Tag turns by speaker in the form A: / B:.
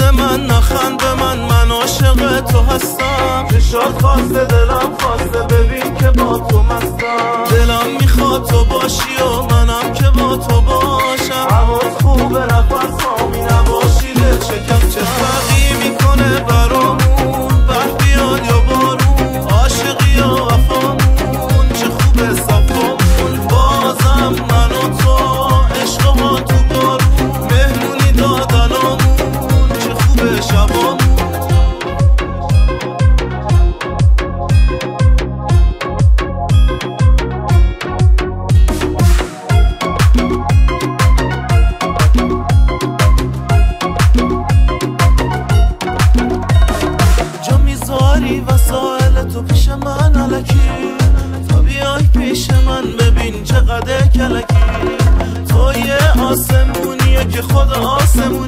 A: به من نخند به من عاشق تو هستم. چشات خواسته دلم خواسته ببین که با تو مستم. دلم میخواد تو باشی و منم که با تو باشم. حواس خوبه نفس هامی نباشی دل شکم. چه فرقی میکنه برامون بر بیاد یا بارون، عاشقی یا وفامون چه خوبه صفامون. بازم من و تو عشق ها تو بارون، مهمونی دادنامون چه خوبه شبامون. وسایل تو پیش من الکی، تا بیای پیش من ببین چقدر کلکی. تو یه آسمونیه که خود آسمونی